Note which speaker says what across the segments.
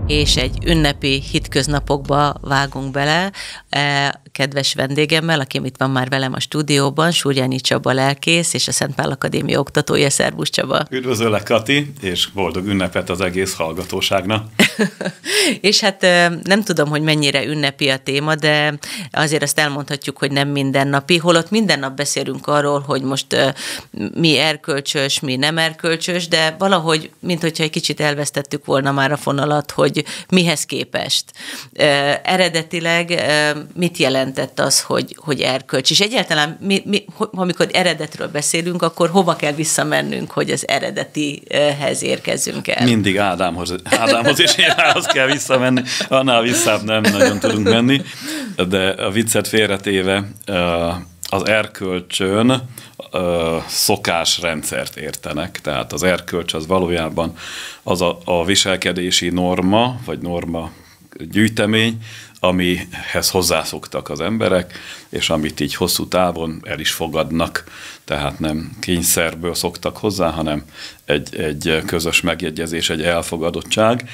Speaker 1: és egy ünnepi hétköznapokba vágunk bele, kedves vendégemmel, aki itt van már velem a stúdióban, Súrjányi Csaba lelkész, és a Szent Pál Akadémia oktatója. Szervusz, Csaba!
Speaker 2: Üdvözöllek, Kati, és boldog ünnepet az egész hallgatóságnak!
Speaker 1: És hát nem tudom, hogy mennyire ünnepi a téma, de azért azt elmondhatjuk, hogy nem mindennapi, holott minden nap beszélünk arról, hogy most mi erkölcsös, mi nem erkölcsös, de valahogy, minthogyha egy kicsit elvesztettük volna már a fonalat, hogy mihez képest. Eredetileg mit jelentett az, hogy erkölcs? És egyáltalán, amikor eredetről beszélünk, akkor hova kell visszamennünk, hogy az eredetihez érkezzünk el?
Speaker 2: Mindig Ádámhoz és Évához kell visszamenni, annál visszább nem nagyon tudunk menni, de a viccet félretéve az erkölcsön szokásrendszert értenek, tehát az erkölcs az valójában az a viselkedési norma, vagy norma gyűjtemény, amihez hozzászoktak az emberek, és amit így hosszú távon el is fogadnak, tehát nem kényszerből szoktak hozzá, hanem egy közös megjegyezés, egy elfogadottság.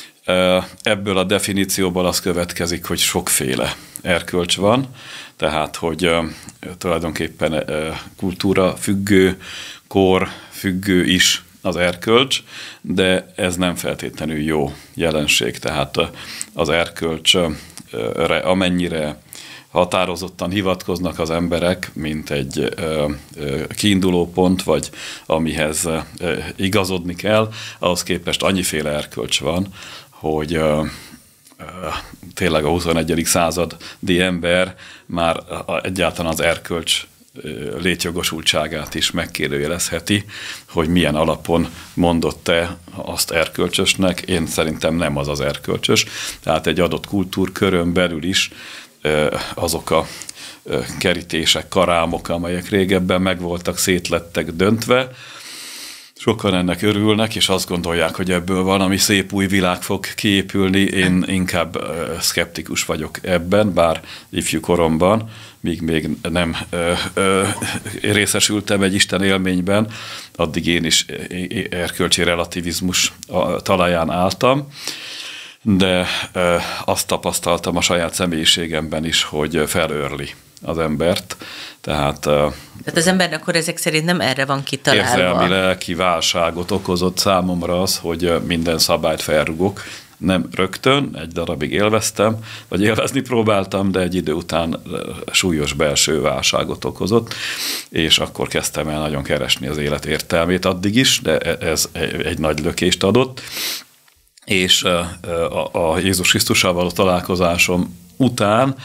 Speaker 2: Ebből a definícióból az következik, hogy sokféle erkölcs van, tehát hogy tulajdonképpen kultúra függő, kor függő is az erkölcs, de ez nem feltétlenül jó jelenség, tehát az erkölcsre amennyire határozottan hivatkoznak az emberek, mint egy kiinduló pont, vagy amihez igazodni kell, ahhoz képest annyiféle erkölcs van, hogy tényleg a 21. századi ember már egyáltalán az erkölcs létjogosultságát is megkérdőjelezheti, hogy milyen alapon mondott-e azt erkölcsösnek. Én szerintem nem az erkölcsös. Tehát egy adott kultúrkörön belül is azok a kerítések, karámok, amelyek régebben megvoltak, szétlettek döntve, sokan ennek örülnek, és azt gondolják, hogy ebből valami szép új világ fog kiépülni. Én inkább szkeptikus vagyok ebben, bár ifjú koromban, míg még nem részesültem egy Isten élményben, addig én is erkölcsi relativizmus talaján álltam, de azt tapasztaltam a saját személyiségemben is, hogy felőrli az embert. Tehát
Speaker 1: az embernek akkor ezek szerint nem erre van kitalálva.
Speaker 2: Érzelmi, lelki válságot okozott számomra az, hogy minden szabályt felrugok. Nem rögtön, egy darabig élveztem, vagy élvezni próbáltam, de egy idő után súlyos belső válságot okozott, és akkor kezdtem el nagyon keresni az élet értelmét addig is, de ez egy nagy lökést adott. És a Jézus Krisztussal való találkozásom után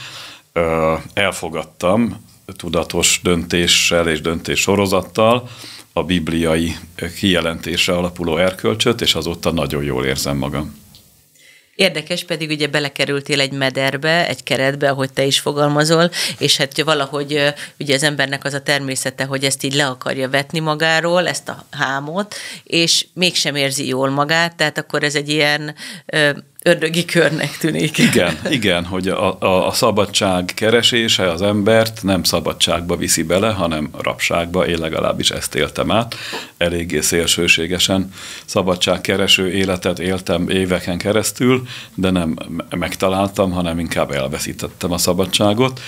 Speaker 2: elfogadtam tudatos döntéssel és döntéssorozattal a bibliai kijelentésre alapuló erkölcsöt, és azóta nagyon jól érzem magam.
Speaker 1: Érdekes, pedig ugye belekerültél egy mederbe, egy keretbe, ahogy te is fogalmazol, és hát valahogy ugye az embernek az a természete, hogy ezt így le akarja vetni magáról, ezt a hámot, és mégsem érzi jól magát, tehát akkor ez egy ilyen ördögi körnek tűnik.
Speaker 2: Igen, hogy a szabadság keresése az embert nem szabadságba viszi bele, hanem rabságba. Én legalábbis ezt éltem át. Eléggé szélsőségesen szabadságkereső életet éltem éveken keresztül, de nem megtaláltam, hanem inkább elveszítettem a szabadságot.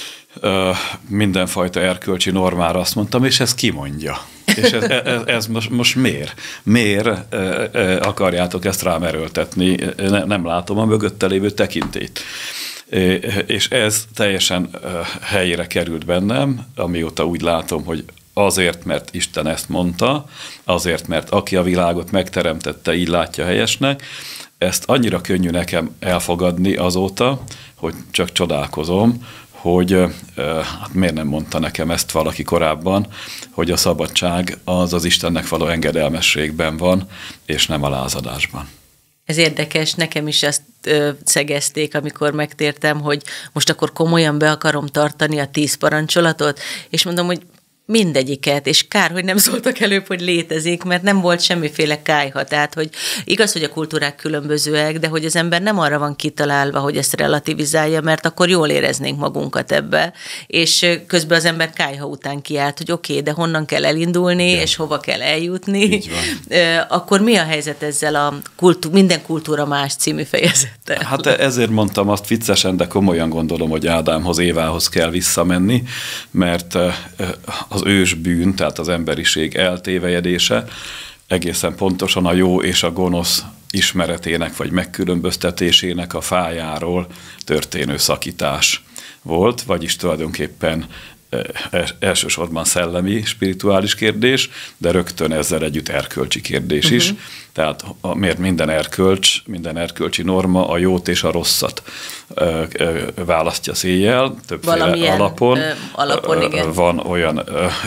Speaker 2: Mindenfajta erkölcsi normára azt mondtam, és ez kimondja. És ez most miért? Miért akarjátok ezt rám erőltetni? Nem látom a mögötte lévő tekintélyt. És ez teljesen helyére került bennem, amióta úgy látom, hogy azért, mert Isten ezt mondta, azért, mert aki a világot megteremtette, így látja helyesnek, ezt annyira könnyű nekem elfogadni azóta, hogy csak csodálkozom, hogy hát miért nem mondta nekem ezt valaki korábban, hogy a szabadság az Istennek való engedelmességben van, és nem a lázadásban.
Speaker 1: Ez érdekes, nekem is ezt szegezték, amikor megtértem, hogy most akkor komolyan be akarom tartani a 10 parancsolatot, és mondom, hogy mindegyiket, és kár, hogy nem szóltak előbb, hogy létezik, mert nem volt semmiféle kályha. Tehát, hogy igaz, hogy a kultúrák különbözőek, de hogy az ember nem arra van kitalálva, hogy ezt relativizálja, mert akkor jól éreznénk magunkat ebbe, és közben az ember kályha után kiállt, hogy oké, de honnan kell elindulni, és hova kell eljutni. Akkor mi a helyzet ezzel a Minden kultúra más című fejezettel?
Speaker 2: Hát ezért mondtam azt viccesen, de komolyan gondolom, hogy Ádámhoz, Évához kell visszamenni, mert az ősbűn, tehát az emberiség eltévejedése egészen pontosan a jó és a gonosz ismeretének vagy megkülönböztetésének a fájáról történő szakítás volt, vagyis tulajdonképpen elsősorban szellemi, spirituális kérdés, de rögtön ezzel együtt erkölcsi kérdés is. Tehát miért minden erkölcsi norma a jót és a rosszat választja széjjel, többféle alapon igen. Van olyan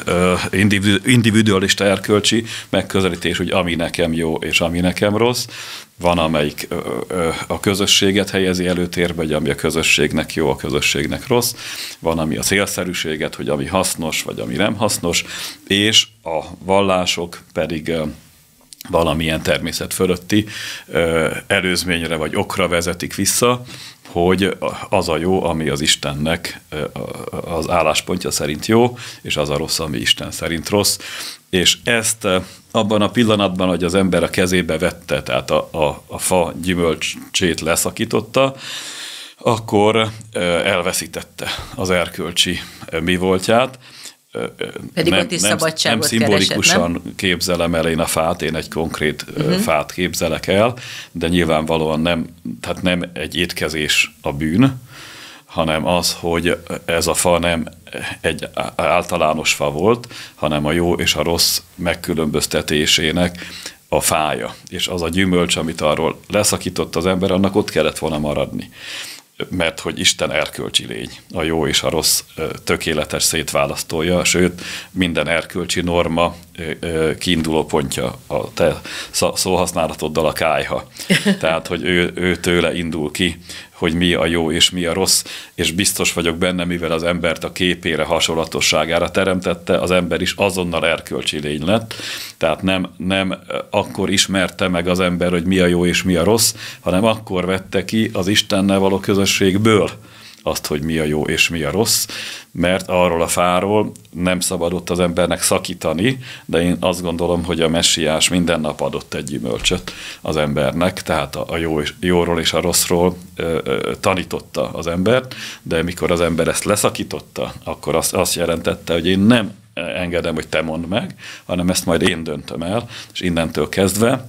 Speaker 2: individualista erkölcsi megközelítés, hogy ami nekem jó és ami nekem rossz, van, amelyik a közösséget helyezi előtérbe, hogy ami a közösségnek jó, a közösségnek rossz, van, ami a célszerűséget, hogy ami hasznos, vagy ami nem hasznos, és a vallások pedig valamilyen természet fölötti előzményre vagy okra vezetik vissza, hogy az a jó, ami az Istennek az álláspontja szerint jó, és az a rossz, ami Isten szerint rossz. És ezt abban a pillanatban, hogy az ember a kezébe vette, tehát a fa gyümölcsét leszakította, akkor elveszítette az erkölcsi mi voltját.
Speaker 1: Pedig nem
Speaker 2: szimbolikusan
Speaker 1: keresett,
Speaker 2: képzelem el én a fát, én egy konkrét fát képzelek el, de nyilvánvalóan nem egy étkezés a bűn, hanem az, hogy ez a fa nem egy általános fa volt, hanem a jó és a rossz megkülönböztetésének a fája. És az a gyümölcs, amit arról leszakított az ember, annak ott kellett volna maradni. Mert hogy Isten erkölcsi lény, a jó és a rossz tökéletes szétválasztója, sőt, minden erkölcsi norma kiinduló pontja a te szóhasználatoddal a kályha. Tehát, hogy ő tőle indul ki, hogy mi a jó és mi a rossz, és biztos vagyok benne, mivel az embert a képére, hasonlatosságára teremtette, az ember is azonnal erkölcsi lény lett. Tehát nem akkor ismerte meg az ember, hogy mi a jó és mi a rossz, hanem akkor vette ki az Istennel való közösségből azt, hogy mi a jó és mi a rossz, mert arról a fáról nem szabadott az embernek szakítani, de én azt gondolom, hogy a messiás minden nap adott egy gyümölcsöt az embernek, tehát a jóról és a rosszról tanította az embert, de mikor az ember ezt leszakította, akkor azt jelentette, hogy én nem engedem, hogy te mondd meg, hanem ezt majd én döntöm el, és innentől kezdve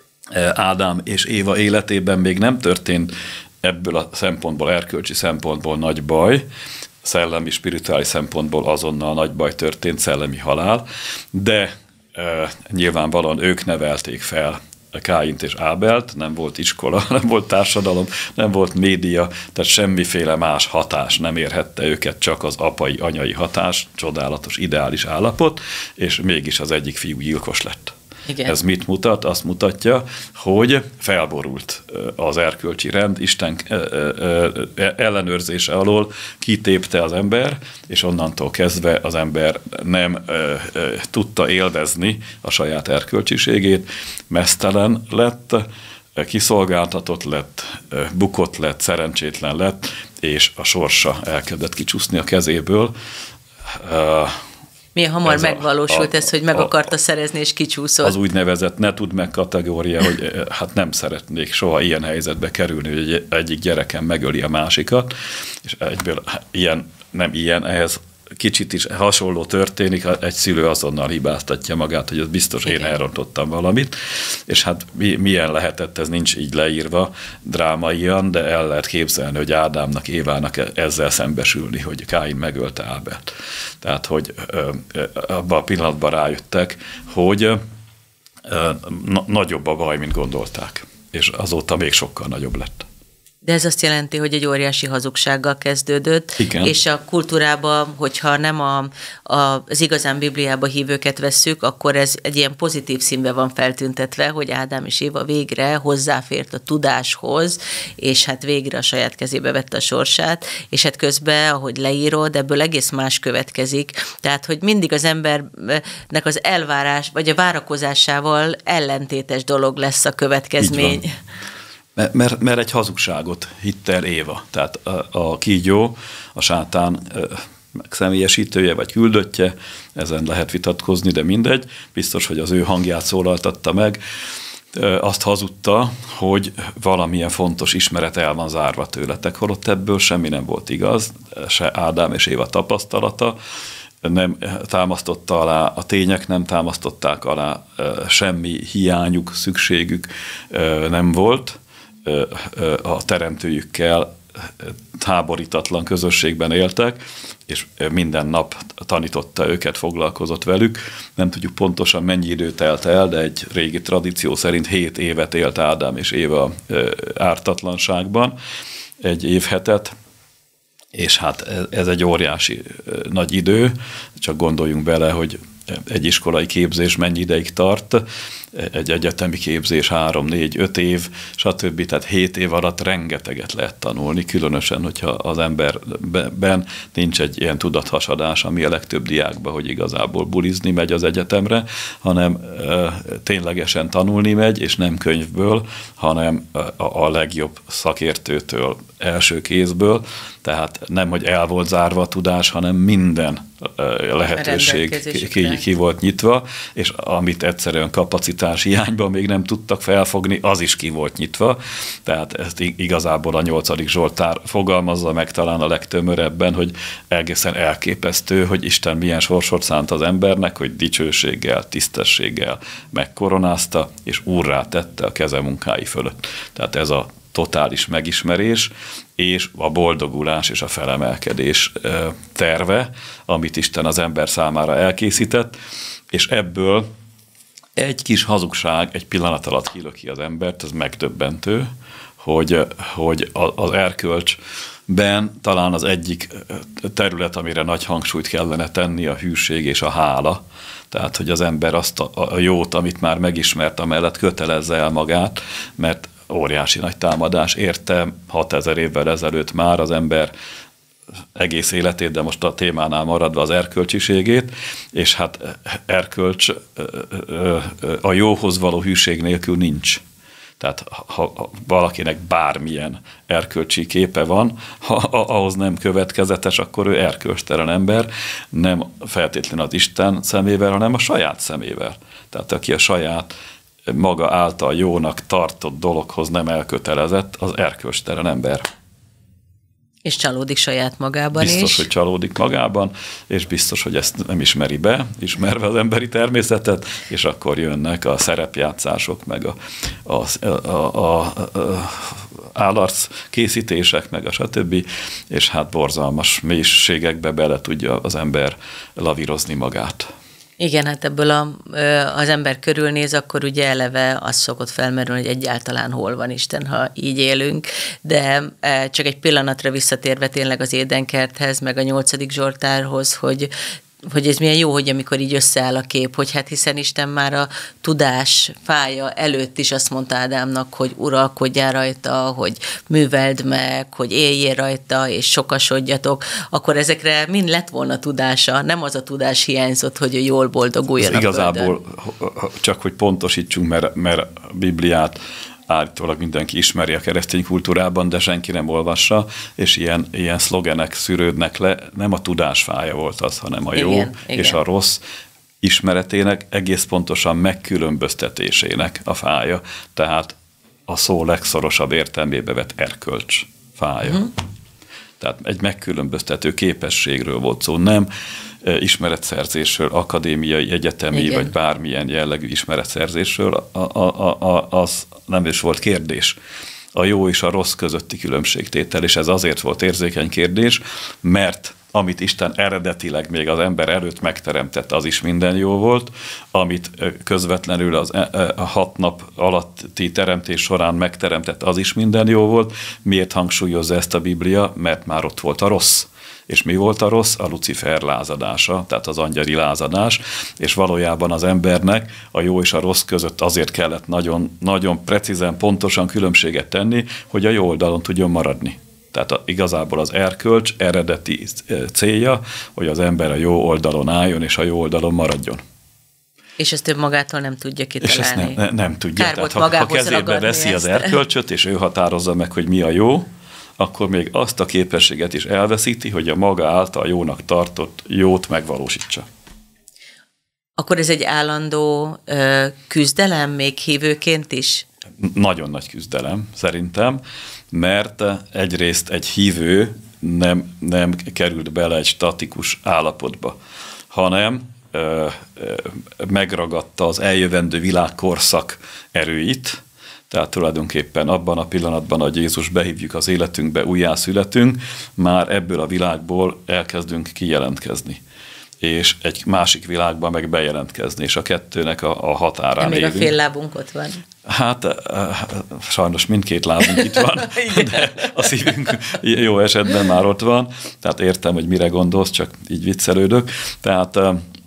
Speaker 2: Ádám és Éva életében még nem történt ebből a szempontból, erkölcsi szempontból nagy baj, szellemi, spirituális szempontból azonnal nagy baj történt, szellemi halál, de nyilvánvalóan ők nevelték fel Káint és Ábelt, nem volt iskola, nem volt társadalom, nem volt média, tehát semmiféle más hatás nem érhette őket, csak az apai, anyai hatás, csodálatos, ideális állapot, és mégis az egyik fiú gyilkos lett. Igen. Ez mit mutat? Azt mutatja, hogy felborult az erkölcsi rend, Isten ellenőrzése alól kitépte az ember, és onnantól kezdve az ember nem tudta élvezni a saját erkölcsiségét, meztelen lett, kiszolgáltatott lett, bukott lett, szerencsétlen lett, és a sorsa elkezdett kicsúszni a kezéből.
Speaker 1: Milyen hamar megvalósult ez, hogy meg akarta szerezni, és kicsúszott.
Speaker 2: Az úgynevezett ne tudd meg kategória, hogy hát nem szeretnék soha ilyen helyzetbe kerülni, hogy egyik gyerekem megöli a másikat, és egyből ehhez kicsit is hasonló történik, egy szülő azonnal hibáztatja magát, hogy ez biztos én elrontottam valamit, és hát milyen lehetett, ez nincs így leírva drámaian, de el lehet képzelni, hogy Ádámnak, Évának ezzel szembesülni, hogy Káin megölte Ábelt. Tehát, hogy abban a pillanatban rájöttek, hogy nagyobb a baj, mint gondolták, és azóta még sokkal nagyobb lett.
Speaker 1: De ez azt jelenti, hogy egy óriási hazugsággal kezdődött,
Speaker 2: Igen.
Speaker 1: És a kultúrában, hogyha nem az igazán Bibliába hívőket vesszük, akkor ez egy ilyen pozitív színben van feltüntetve, hogy Ádám és Éva végre hozzáfért a tudáshoz, és hát végre a saját kezébe vette a sorsát, és hát közben, ahogy leírod, ebből egész más következik. Tehát, hogy mindig az embernek az elvárás, vagy a várakozásával ellentétes dolog lesz a következmény.
Speaker 2: Mert egy hazugságot hitt el Éva. Tehát a kígyó, a sátán személyesítője vagy küldöttje, ezen lehet vitatkozni, de mindegy. Biztos, hogy az ő hangját szólaltatta meg. Azt hazudta, hogy valamilyen fontos ismeret el van zárva tőletek, holott ebből semmi nem volt igaz, se Ádám és Éva tapasztalata, nem támasztotta alá, a tények nem támasztották alá, semmi hiányuk, szükségük nem volt, a teremtőjükkel háborítatlan közösségben éltek, és minden nap tanította őket, foglalkozott velük. Nem tudjuk pontosan mennyi idő telt el, de egy régi tradíció szerint 7 évet élt Ádám és Éva ártatlanságban, egy évhetet, és hát ez egy óriási nagy idő, csak gondoljunk bele, hogy egy iskolai képzés mennyi ideig tart, egy egyetemi képzés 3, 4, 5 év, stb. Tehát 7 év alatt rengeteget lehet tanulni, különösen, hogyha az emberben nincs egy ilyen tudathasadás, ami a legtöbb diákban, hogy igazából bulizni megy az egyetemre, hanem ténylegesen tanulni megy, és nem könyvből, hanem a legjobb szakértőtől, első kézből, tehát nem, hogy el volt zárva a tudás, hanem minden lehetőség ki volt nyitva, és amit egyszerűen kapacitás hiányban még nem tudtak felfogni, az is ki volt nyitva. Tehát ezt igazából a 8. Zsoltár fogalmazza meg talán a legtömörebben, hogy egészen elképesztő, hogy Isten milyen sorsot szánt az embernek, hogy dicsőséggel, tisztességgel megkoronázta, és úrrá tette a keze munkái fölött. Tehát ez a totális megismerés, és a boldogulás és a felemelkedés terve, amit Isten az ember számára elkészített, és ebből egy kis hazugság egy pillanat alatt kilöki az embert, ez megdöbbentő, hogy az erkölcsben talán az egyik terület, amire nagy hangsúlyt kellene tenni, a hűség és a hála. Tehát, hogy az ember azt a jót, amit már megismert, amellett kötelezze el magát, mert óriási nagy támadás érte 6000 évvel ezelőtt már az ember egész életét, de most a témánál maradva az erkölcsiségét, és hát erkölcs a jóhoz való hűség nélkül nincs. Tehát ha valakinek bármilyen erkölcsi képe van, ha ahhoz nem következetes, akkor ő erkölcstelen ember, nem feltétlenül az Isten szemével, hanem a saját szemével. Tehát aki a saját maga által jónak tartott dologhoz nem elkötelezett, az erkölcstelen ember.
Speaker 1: És csalódik saját magában is.
Speaker 2: Biztos, hogy csalódik magában, és biztos, hogy ezt nem ismeri be, ismerve az emberi természetet, és akkor jönnek a szerepjátszások, meg a állarc készítések, meg a stb. És hát borzalmas mélységekbe bele tudja az ember lavírozni magát.
Speaker 1: Igen, hát ebből az ember körülnéz, akkor ugye eleve az szokott felmerülni, hogy egyáltalán hol van Isten, ha így élünk, de csak egy pillanatra visszatérve tényleg az Édenkerthez, meg a 8. Zsoltárhoz, hogy ez milyen jó, hogy amikor így összeáll a kép, hogy hát hiszen Isten már a tudás fája előtt is azt mondta Ádámnak, hogy uralkodjál rajta, hogy műveld meg, hogy éljél rajta, és sokasodjatok, akkor ezekre mind lett volna tudása, nem az a tudás hiányzott, hogy jól boldoguljon.
Speaker 2: Ez igazából, csak hogy pontosítsunk, mert a Bibliát állítólag mindenki ismeri a keresztény kultúrában, de senki nem olvassa, és ilyen szlogenek szűrődnek le. Nem a tudásfája volt az, hanem a jó
Speaker 1: igen.
Speaker 2: és a rossz ismeretének, egész pontosan megkülönböztetésének a fája. Tehát a szó legszorosabb értelmébe vett erkölcs fája. Uh-huh. Tehát egy megkülönböztető képességről volt szó, nem ismeretszerzésről, akadémiai, egyetemi, igen, vagy bármilyen jellegű ismeretszerzésről, az nem is volt kérdés. A jó és a rossz közötti különbségtétel, és ez azért volt érzékeny kérdés, mert amit Isten eredetileg még az ember előtt megteremtett, az is minden jó volt, amit közvetlenül a 6 nap alatti teremtés során megteremtett, az is minden jó volt. Miért hangsúlyozza ezt a Biblia? Mert már ott volt a rossz. És mi volt a rossz? A Lucifer lázadása, tehát az angyali lázadás, és valójában az embernek a jó és a rossz között azért kellett nagyon, nagyon precízen, pontosan különbséget tenni, hogy a jó oldalon tudjon maradni. Tehát igazából az erkölcs eredeti célja, hogy az ember a jó oldalon álljon, és a jó oldalon maradjon.
Speaker 1: És ezt ő magától nem tudja kitalálni.
Speaker 2: És ezt nem tudja.
Speaker 1: Tehát
Speaker 2: ha kezébe veszi az erkölcsöt, és ő határozza meg, hogy mi a jó, akkor még azt a képességet is elveszíti, hogy a maga által jónak tartott jót megvalósítsa.
Speaker 1: Akkor ez egy állandó küzdelem, még hívőként is?
Speaker 2: Nagyon nagy küzdelem, szerintem, mert egyrészt egy hívő nem került bele egy statikus állapotba, hanem megragadta az eljövendő világkorszak erőit, tehát tulajdonképpen abban a pillanatban, hogy Jézus behívjuk az életünkbe, újjászületünk, már ebből a világból elkezdünk kijelentkezni. És egy másik világban meg bejelentkezni, és a kettőnek a határán
Speaker 1: élünk.
Speaker 2: élünk.
Speaker 1: Még a fél lábunk ott van.
Speaker 2: Hát sajnos mindkét lábunk itt van, de a szívünk jó esetben már ott van, tehát értem, hogy mire gondolsz, csak így viccelődök. Tehát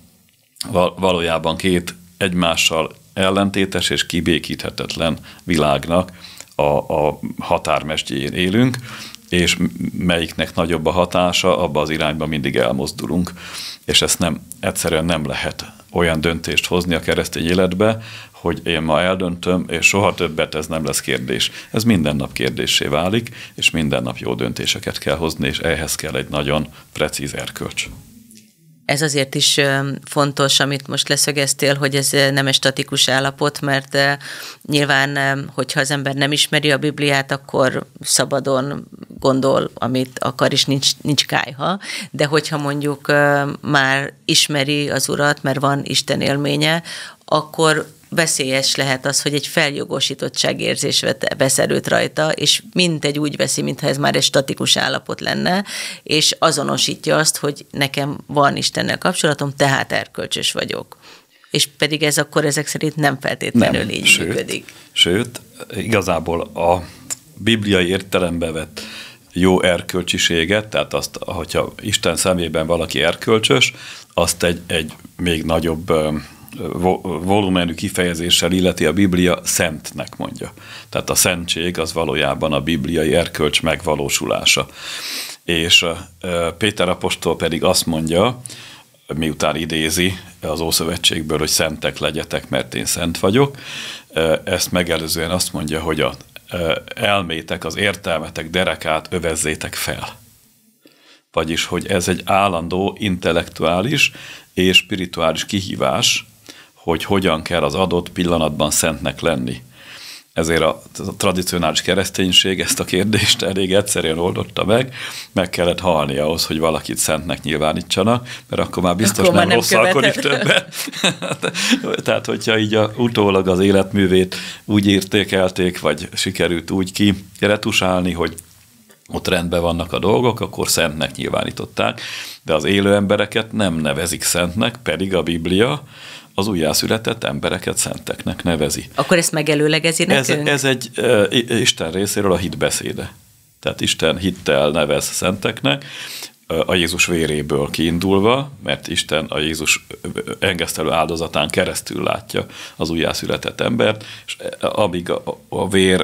Speaker 2: valójában két egymással ellentétes és kibékíthetetlen világnak a határmesdjén élünk, és melyiknek nagyobb a hatása, abba az irányba mindig elmozdulunk. És ezt egyszerűen nem lehet olyan döntést hozni a keresztény életbe, hogy én ma eldöntöm, és soha többet ez nem lesz kérdés. Ez minden nap kérdéssé válik, és minden nap jó döntéseket kell hozni, és ehhez kell egy nagyon precíz erkölcs.
Speaker 1: Ez azért is fontos, amit most leszögeztél, hogy ez nem egy statikus állapot, mert nyilván, hogyha az ember nem ismeri a Bibliát, akkor szabadon gondol, amit akar, és nincs kályha, de hogyha mondjuk már ismeri az Urat, mert van Isten élménye, akkor veszélyes lehet az, hogy egy feljogosítottságérzés vesz erőt rajta, és mintegy úgy veszi, mintha ez már egy statikus állapot lenne, és azonosítja azt, hogy nekem van Istennel kapcsolatom, tehát erkölcsös vagyok. És pedig ez akkor ezek szerint nem feltétlenül így működik.
Speaker 2: Sőt, igazából a bibliai értelembe vett jó erkölcsiséget, tehát azt, hogyha Isten szemében valaki erkölcsös, azt egy még nagyobb volumenű kifejezéssel illeti a Biblia, szentnek mondja. Tehát a szentség az valójában a bibliai erkölcs megvalósulása. És Péter apostol pedig azt mondja, miután idézi az Ószövetségből, hogy szentek legyetek, mert én szent vagyok, ezt megelőzően azt mondja, hogy a elmétek, az értelmetek derekát övezzétek fel. Vagyis, hogy ez egy állandó intellektuális és spirituális kihívás, hogy hogyan kell az adott pillanatban szentnek lenni. Ezért a tradicionális kereszténység ezt a kérdést elég egyszerűen oldotta meg kellett halni ahhoz, hogy valakit szentnek nyilvánítsanak, mert akkor már biztos akkor nem rosszalkodik többet. Tehát, hogyha így utólag az életművét úgy értékelték, vagy sikerült úgy kiretusálni, hogy ott rendben vannak a dolgok, akkor szentnek nyilvánították, de az élő embereket nem nevezik szentnek, pedig a Biblia az újjászületett embereket szenteknek nevezi.
Speaker 1: Akkor ezt megelőlegezi nekünk?
Speaker 2: Ez egy Isten részéről a hitbeszéde. Tehát Isten hittel nevez szenteknek, a Jézus véréből kiindulva, mert Isten a Jézus engesztelő áldozatán keresztül látja az újjászületett embert, és amíg a vér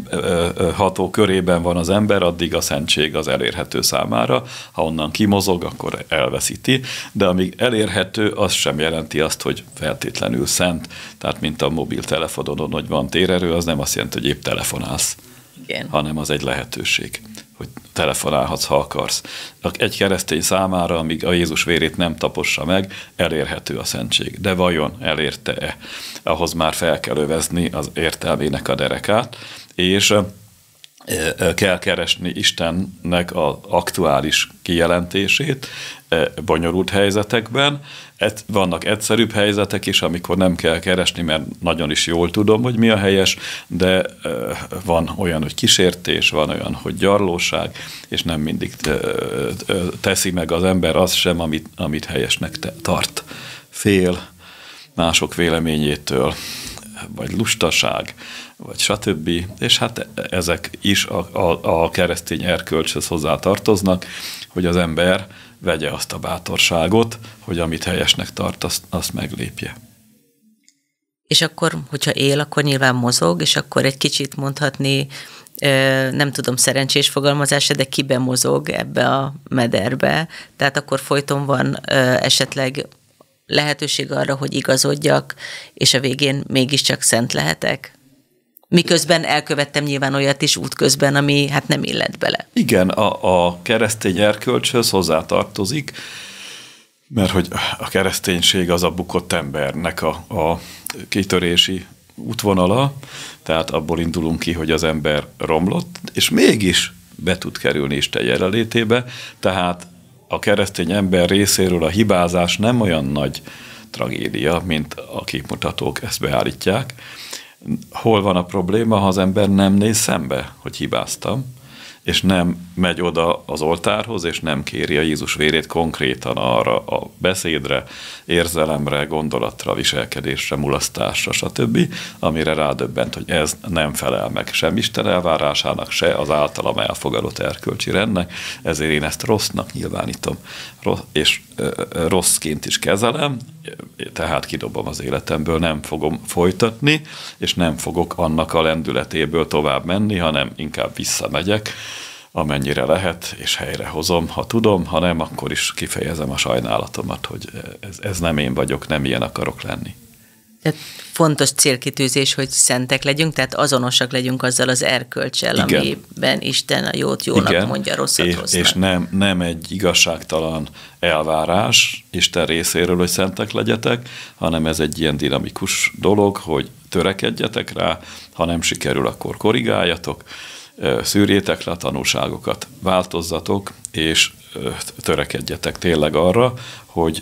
Speaker 2: ható körében van az ember, addig a szentség az elérhető számára. Ha onnan kimozog, akkor elveszíti, de amíg elérhető, az sem jelenti azt, hogy feltétlenül szent, tehát mint a mobiltelefonodon, hogy van térerő, az nem azt jelenti, hogy épp telefonálsz. Igen. Hanem az egy lehetőség, hogy telefonálhatsz, ha akarsz. Egy keresztény számára, amíg a Jézus vérét nem tapossa meg, elérhető a szentség. De vajon elérte-e? Ahhoz már fel kell övezni az értelmének a derekát, és kell keresni Istennek az aktuális kijelentését bonyolult helyzetekben. Vannak egyszerűbb helyzetek is, amikor nem kell keresni, mert nagyon is jól tudom, hogy mi a helyes, de van olyan, hogy kísértés, van olyan, hogy gyarlóság, és nem mindig teszi meg az ember azt sem, amit helyesnek tart. Fél mások véleményétől, vagy lustaság, vagy stb. És hát ezek is a keresztény erkölcshöz hozzá tartoznak, hogy az ember vegye azt a bátorságot, hogy amit helyesnek tart, azt meglépje.
Speaker 1: És akkor, hogyha él, akkor nyilván mozog, és akkor egy kicsit mondhatni, nem tudom szerencsés fogalmazása, de kibe mozog ebbe a mederbe. Tehát akkor folyton van esetleg lehetőség arra, hogy igazodjak, és a végén mégiscsak szent lehetek? Miközben elkövettem nyilván olyat is útközben, ami hát nem illet bele.
Speaker 2: Igen, a keresztény erkölcshöz hozzátartozik, mert hogy a kereszténység az a bukott embernek a kitörési útvonala, tehát abból indulunk ki, hogy az ember romlott, és mégis be tud kerülni Isten jelenlétébe, tehát a keresztény ember részéről a hibázás nem olyan nagy tragédia, mint a képmutatók ezt beállítják. Hol van a probléma, ha az ember nem néz szembe, hogy hibáztam, és nem megy oda az oltárhoz, és nem kéri a Jézus vérét konkrétan arra a beszédre, érzelemre, gondolatra, viselkedésre, mulasztásra, stb., amire rádöbbent, hogy ez nem felel meg sem Isten elvárásának, se az általam elfogadott erkölcsi rendnek, ezért én ezt rossznak nyilvánítom, és rosszként is kezelem, tehát kidobom az életemből, nem fogom folytatni, és nem fogok annak a lendületéből tovább menni, hanem inkább visszamegyek, amennyire lehet, és helyrehozom, ha tudom, ha nem, akkor is kifejezem a sajnálatomat, hogy ez nem én vagyok, nem ilyen akarok lenni.
Speaker 1: Tehát fontos célkitűzés, hogy szentek legyünk, tehát azonosak legyünk azzal az erkölccsel, amiben Isten a jót jónak mondja, a rosszat rossznak.
Speaker 2: És nem egy igazságtalan elvárás Isten részéről, hogy szentek legyetek, hanem ez egy ilyen dinamikus dolog, hogy törekedjetek rá, ha nem sikerül, akkor korrigáljatok, szűrjétek le a tanulságokat, változzatok, és törekedjetek tényleg arra, hogy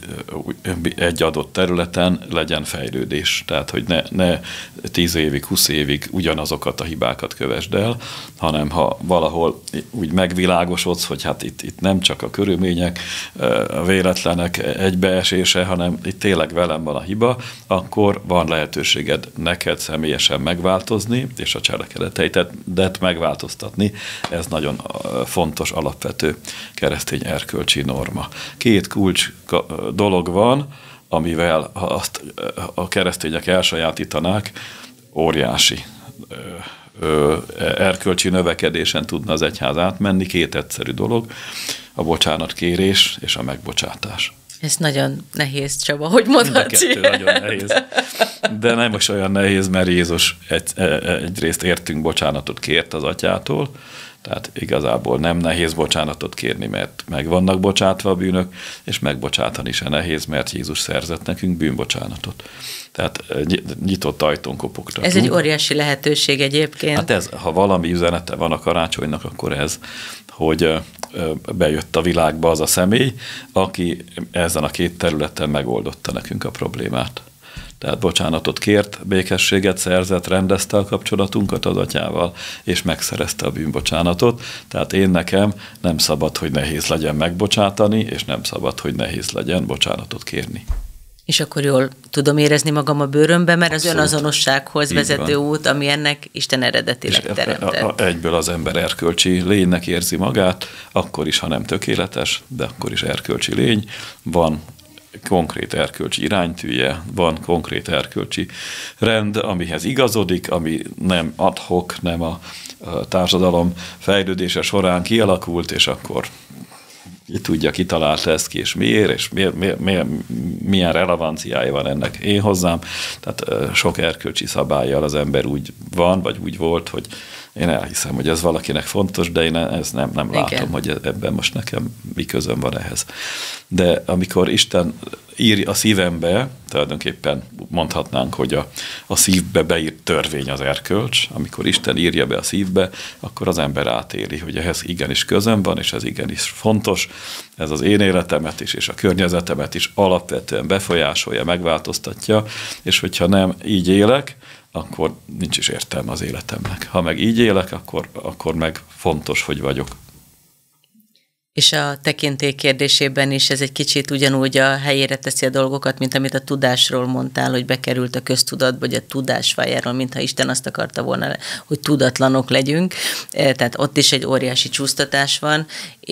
Speaker 2: egy adott területen legyen fejlődés. Tehát, hogy ne 10 évig, 20 évig ugyanazokat a hibákat kövesd el, hanem ha valahol úgy megvilágosodsz, hogy hát itt nem csak a körülmények, a véletlenek egybeesése, hanem itt tényleg velem van a hiba, akkor van lehetőséged neked személyesen megváltozni, és a cselekedeteidet megváltoztatni. Ez nagyon fontos, alapvető keresztény erkölcsi norma. 2 kulcs dolog van, amivel ha azt a keresztények elsajátítanák, óriási erkölcsi növekedésen tudna az egyház átmenni. 2 egyszerű dolog, a bocsánatkérés és a megbocsátás.
Speaker 1: Ez nagyon nehéz, Csaba, hogy mondhatsz?
Speaker 2: Mind a 2 nagyon nehéz. De nem is olyan nehéz, mert Jézus egyrészt értünk bocsánatot kért az atyától, tehát igazából nem nehéz bocsánatot kérni, mert meg vannak bocsátva a bűnök, és megbocsátani se nehéz, mert Jézus szerzett nekünk bűnbocsánatot. Tehát nyitott ajtón kopogtatunk.
Speaker 1: Ez egy óriási lehetőség egyébként.
Speaker 2: Hát ez, ha valami üzenete van a karácsonynak, akkor ez, hogy bejött a világba az a személy, aki ezen a 2 területen megoldotta nekünk a problémát. Tehát bocsánatot kért, békességet szerzett, rendezte a kapcsolatunkat az atyával, és megszerezte a bűnbocsánatot. Tehát nekem nem szabad, hogy nehéz legyen megbocsátani, és nem szabad, hogy nehéz legyen bocsánatot kérni.
Speaker 1: És akkor jól tudom érezni magam a bőrömbe, mert az önazonossághoz vezető út, ami ennek Isten eredetileg teremtett.
Speaker 2: Egyből az ember erkölcsi lénynek érzi magát, akkor is, ha nem tökéletes, de akkor is erkölcsi lény. Van konkrét erkölcsi iránytűje, van konkrét erkölcsi rend, amihez igazodik, ami nem ad hoc, nem a társadalom fejlődése során kialakult, és akkor tudja, kitalálta ezt ki, és miért, és milyen relevanciája van ennek én hozzám. Tehát sok erkölcsi szabállyal az ember úgy van, vagy úgy volt, hogy Én elhiszem, hogy ez valakinek fontos, de én ezt nem látom, hogy ebben most nekem mi közöm van ehhez. De amikor Isten ír a szívembe, tulajdonképpen mondhatnánk, hogy a szívbe beírt törvény az erkölcs, amikor Isten írja be a szívbe, akkor az ember átéli, hogy ehhez igenis közöm van, és ez igenis fontos, ez az én életemet is, és a környezetemet is alapvetően befolyásolja, megváltoztatja, és hogyha nem így élek, akkor nincs is értelme az életemnek. Ha meg így élek, akkor meg fontos, hogy vagyok.
Speaker 1: És a tekintély kérdésében is ez egy kicsit ugyanúgy a helyére teszi a dolgokat, mint amit a tudásról mondtál, hogy bekerült a köztudatba, vagy a tudásfájáról, mintha Isten azt akarta volna, hogy tudatlanok legyünk. Tehát ott is egy óriási csúsztatás van,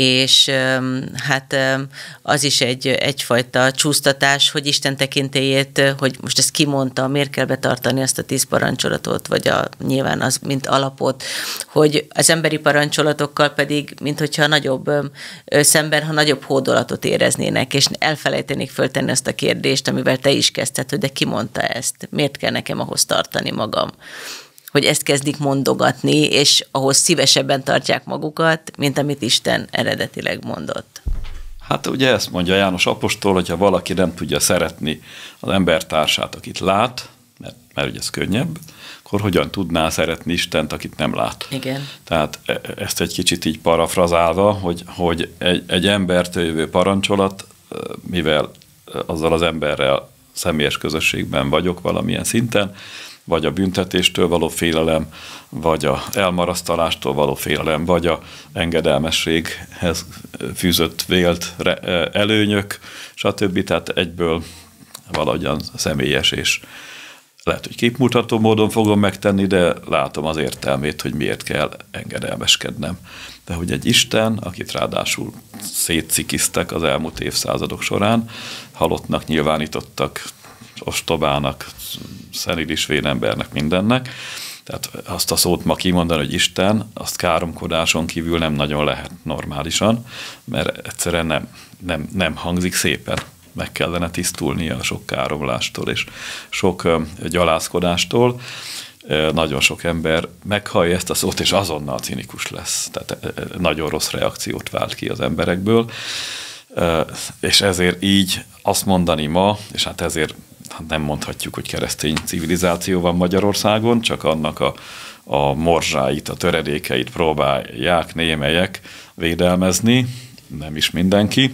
Speaker 1: és hát az is egyfajta csúsztatás, hogy Isten tekintélyét, hogy most ezt kimondta, miért kell betartani azt a 10 parancsolatot, vagy nyilván az, mint alapot, hogy az emberi parancsolatokkal pedig, mint hogyha nagyobb szemben, ha nagyobb hódolatot éreznének, és elfelejtenék föltenni azt a kérdést, amivel te is kezdted, hogy de ki mondta ezt? Miért kell nekem ahhoz tartani magam? Hogy ezt kezdik mondogatni, és ahhoz szívesebben tartják magukat, mint amit Isten eredetileg mondott.
Speaker 2: Hát ugye ezt mondja János apostol, hogyha valaki nem tudja szeretni az embertársát, akit lát, mert ugye ez könnyebb, akkor hogyan tudná szeretni Istent, akit nem lát.
Speaker 1: Igen.
Speaker 2: Tehát ezt egy kicsit így parafrazálva, hogy egy embertől jövő parancsolat, mivel azzal az emberrel személyes közösségben vagyok valamilyen szinten, vagy a büntetéstől való félelem, vagy a elmarasztalástól való félelem, vagy a engedelmességhez fűzött vélt előnyök, stb. Tehát egyből valahogyan személyes, és lehet, hogy képmutató módon fogom megtenni, de látom az értelmét, hogy miért kell engedelmeskednem. De hogy egy Isten, akit ráadásul szétcikiztek az elmúlt évszázadok során, halottnak nyilvánítottak, ostobának, szenilis vénembernek, mindennek. Tehát azt a szót ma kimondani, hogy Isten, azt káromkodáson kívül nem nagyon lehet normálisan, mert egyszerűen nem hangzik szépen. Meg kellene tisztulnia a sok káromlástól és sok gyalázkodástól. Nagyon sok ember meghallja ezt a szót, és azonnal cinikus lesz. Tehát nagyon rossz reakciót vált ki az emberekből. És ezért így azt mondani ma, és hát ezért nem mondhatjuk, hogy keresztény civilizáció van Magyarországon, csak annak a morzsáit, a töredékeit próbálják némelyek védelmezni, nem is mindenki.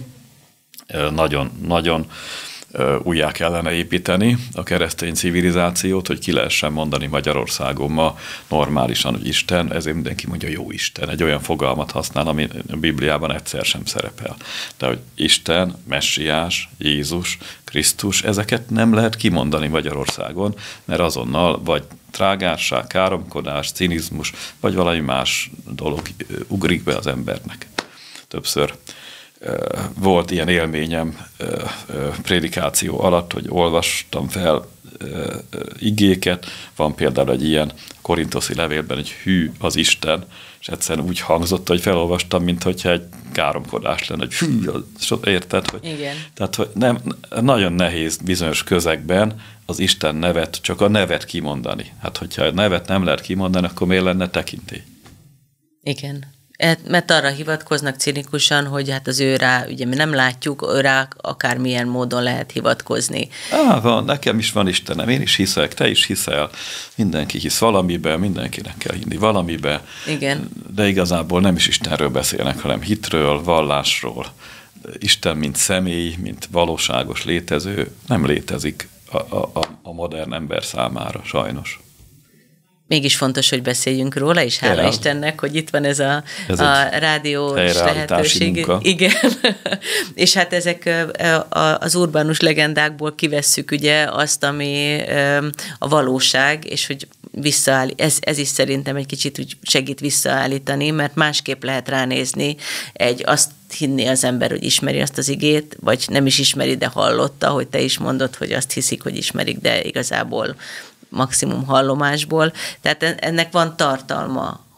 Speaker 2: Nagyon újjá kellene építeni a keresztény civilizációt, hogy ki lehessen mondani Magyarországon ma normálisan, hogy Isten, ezért mindenki mondja jó Isten. Egy olyan fogalmat használ, ami a Bibliában egyszer sem szerepel. De hogy Isten, Messiás, Jézus, Krisztus, ezeket nem lehet kimondani Magyarországon, mert azonnal vagy trágárság, káromkodás, cinizmus, vagy valami más dolog ugrik be az embernek. Többször volt ilyen élményem prédikáció alatt, hogy olvastam fel igéket, van például egy ilyen korintoszi levélben, hogy hű az Isten, és egyszerűen úgy hangzott, hogy felolvastam, mintha egy káromkodás lenne, hogy hű, érted? Hogy,
Speaker 1: igen.
Speaker 2: Tehát hogy nagyon nehéz bizonyos közegben az Isten nevet, csak a nevet kimondani. Hát hogyha a nevet nem lehet kimondani, akkor miért lenne tekintély?
Speaker 1: Igen. Mert arra hivatkoznak cinikusan, hogy hát az ő rá, ugye mi nem látjuk, ő rá akármilyen módon lehet hivatkozni.
Speaker 2: Van, nekem is van Istenem, én is hiszek, te is hiszel, mindenki hisz valamiben, mindenkinek kell hinni valamiben.
Speaker 1: Igen.
Speaker 2: De igazából nem is Istenről beszélnek, hanem hitről, vallásról. Isten, mint személy, mint valóságos létező, nem létezik a modern ember számára, sajnos.
Speaker 1: Mégis fontos, az róla, és hála Istennek, hogy itt van ez a rádiós lehetőség.
Speaker 2: Munka.
Speaker 1: Igen. És hát ezek az urbánus legendákból kivesszük ugye azt, ami a valóság, és hogy ez is szerintem egy kicsit úgy segít visszaállítani, mert másképp lehet ránézni, azt hinni az ember, hogy ismeri azt az igét, vagy nem is ismeri, de hallotta, hogy te is mondod, hogy azt hiszik, hogy ismerik, de igazából maximum hallomásból. Tehát ennek van tartalma, hogy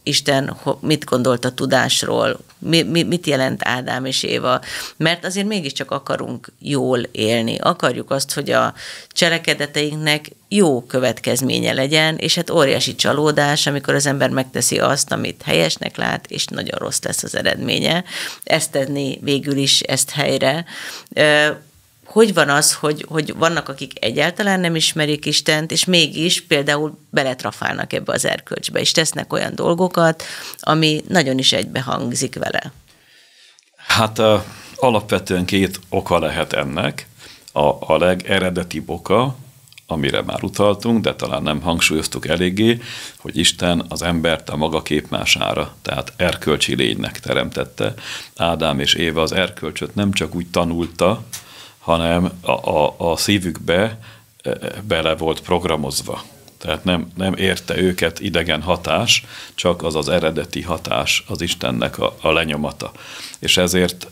Speaker 1: Isten mit gondolt a tudásról, mit jelent Ádám és Éva, mert azért mégiscsak akarunk jól élni. Akarjuk azt, hogy a cselekedeteinknek jó következménye legyen, és hát óriási csalódás, amikor az ember megteszi azt, amit helyesnek lát, és nagyon rossz lesz az eredménye. Ezt tenni végül is ezt helyre. Hogy van az, hogy vannak, akik egyáltalán nem ismerik Istent, és mégis például beletrafálnak ebbe az erkölcsbe, és tesznek olyan dolgokat, ami nagyon is egybehangzik vele?
Speaker 2: Hát alapvetően 2 oka lehet ennek. A legeredetibb oka, amire már utaltunk, de talán nem hangsúlyoztuk eléggé, hogy Isten az embert a maga képmására, tehát erkölcsi lénynek teremtette. Ádám és Éva az erkölcsöt nem csak úgy tanulta, hanem a szívükbe bele volt programozva. Tehát nem érte őket idegen hatás, csak az eredeti hatás, az Istennek a lenyomata. És ezért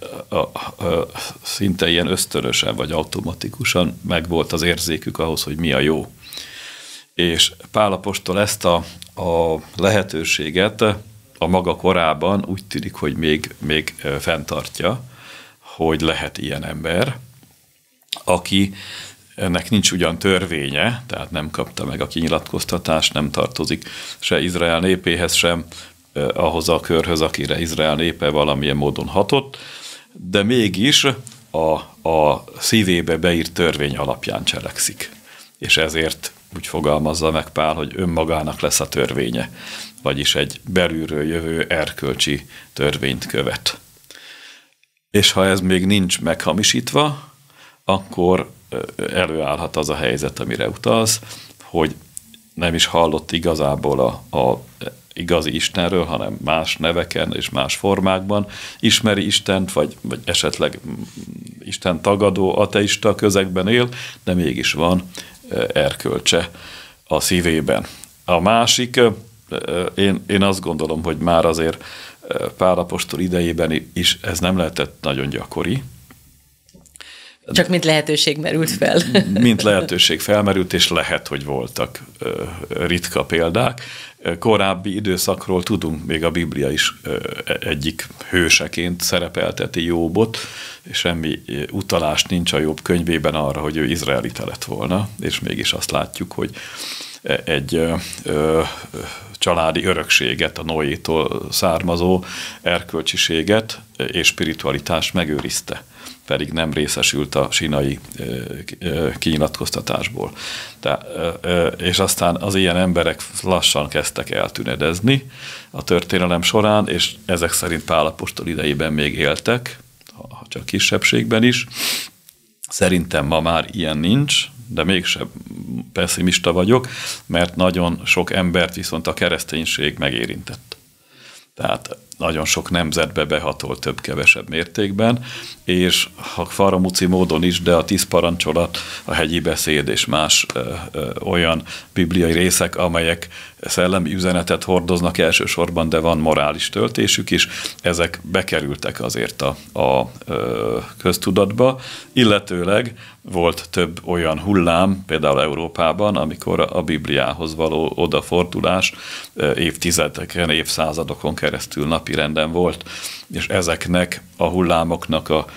Speaker 2: szinte ilyen ösztönösen vagy automatikusan megvolt az érzékük ahhoz, hogy mi a jó. És Pál apostol ezt a lehetőséget a maga korában úgy tűnik, hogy még fenntartja, hogy lehet ilyen ember, aki ennek nincs ugyan törvénye, tehát nem kapta meg a kinyilatkoztatást, nem tartozik se Izrael népéhez, sem ahhoz a körhöz, akire Izrael népe valamilyen módon hatott, de mégis a szívébe beírt törvény alapján cselekszik. És ezért úgy fogalmazza meg Pál, hogy önmagának lesz a törvénye, vagyis egy belülről jövő erkölcsi törvényt követ. És ha ez még nincs meghamisítva, akkor előállhat az a helyzet, amire utalsz, hogy nem is hallott igazából a igazi Istenről, hanem más neveken és más formákban ismeri Istent, vagy esetleg Isten tagadó ateista közegben él, de mégis van erkölcse a szívében. A másik, én azt gondolom, hogy már azért Pál apostol idejében is ez nem lehetett nagyon gyakori.
Speaker 1: Csak mint lehetőség merült fel.
Speaker 2: Mint lehetőség felmerült, és lehet, hogy voltak ritka példák. Korábbi időszakról tudunk, még a Biblia is egyik hőseként szerepelteti Jóbot, és semmi utalás nincs a Jobb könyvében arra, hogy ő izraelita lett volna, és mégis azt látjuk, hogy egy családi örökséget, a Noétól származó erkölcsiséget és spiritualitást megőrizte, pedig nem részesült a sinai kinyilatkoztatásból. És aztán az ilyen emberek lassan kezdtek eltűnedezni a történelem során, és ezek szerint Pál apostol idejében még éltek, ha csak kisebbségben is. Szerintem ma már ilyen nincs, de mégsem pessimista vagyok, mert nagyon sok embert viszont a kereszténység megérintett. Tehát nagyon sok nemzetbe behatolt több-kevesebb mértékben, és ha faramúci módon is, de a 10 parancsolat, a hegyi beszéd és más olyan bibliai részek, amelyek szellemi üzenetet hordoznak elsősorban, de van morális töltésük is, ezek bekerültek azért a köztudatba, illetőleg volt több olyan hullám, például Európában, amikor a Bibliához való odafordulás évtizedeken, évszázadokon keresztül napirenden volt, és ezeknek a hullámoknak a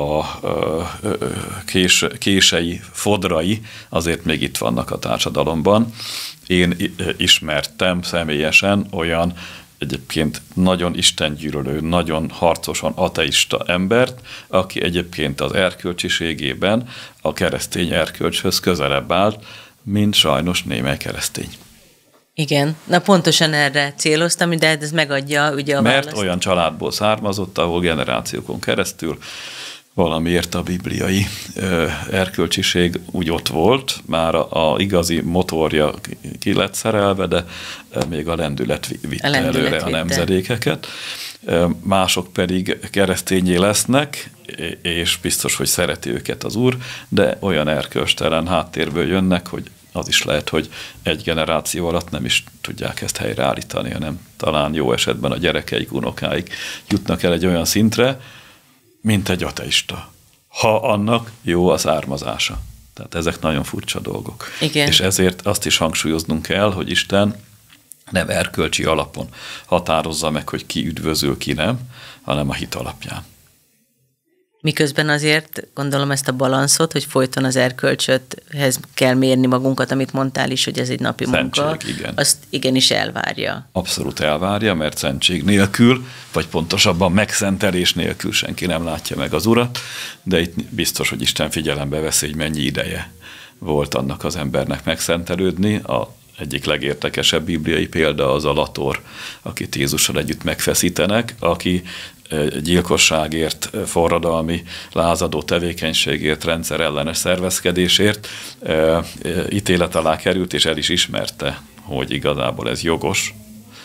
Speaker 2: kései, fodrai azért még itt vannak a társadalomban. Én ismertem személyesen olyan egyébként nagyon istengyűlölő, nagyon harcosan ateista embert, aki egyébként az erkölcsiségében a keresztény erkölcshöz közelebb állt, mint sajnos némely keresztény.
Speaker 1: Igen, na pontosan erre céloztam, de ez megadja ugye a választ.
Speaker 2: Mert olyan családból származott, ahol generációkon keresztül valamiért a bibliai erkölcsiség úgy ott volt, már a igazi motorja ki lett szerelve, de még a lendület vitte előre a nemzedékeket. Mások pedig keresztényé lesznek, és biztos, hogy szereti őket az Úr, de olyan erkölcstelen háttérből jönnek, hogy az is lehet, hogy egy generáció alatt nem is tudják ezt helyreállítani, hanem talán jó esetben a gyerekeik, unokáik jutnak el egy olyan szintre, mint egy ateista. Ha annak jó a származása. Tehát ezek nagyon furcsa dolgok.
Speaker 1: Igen.
Speaker 2: És ezért azt is hangsúlyoznunk kell, hogy Isten nem erkölcsi alapon határozza meg, hogy ki üdvözül, ki nem, hanem a hit alapján.
Speaker 1: Miközben azért gondolom ezt a balanszot, hogy folyton az erkölcsöthez kell mérni magunkat, amit mondtál is, hogy ez egy napi
Speaker 2: Szentség,
Speaker 1: munka,
Speaker 2: igen.
Speaker 1: Azt igenis elvárja.
Speaker 2: Abszolút elvárja, mert szentség nélkül, vagy pontosabban megszentelés nélkül senki nem látja meg az Urat, de itt biztos, hogy Isten figyelembe veszi, hogy mennyi ideje volt annak az embernek megszentelődni. A egyik legértekesebb bibliai példa az a Lator, akit Jézussal együtt megfeszítenek, aki gyilkosságért, forradalmi lázadó tevékenységért, rendszerellenes szervezkedésért ítélet alá került, és el is ismerte, hogy igazából ez jogos.